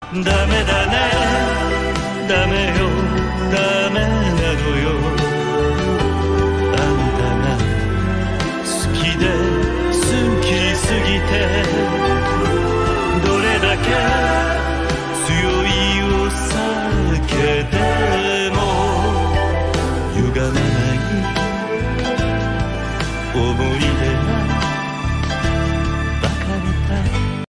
ダメだね、ダメよ、ダメなのよ。あんたが好きで好きすぎて、どれだけ強いお酒でも歪まない想い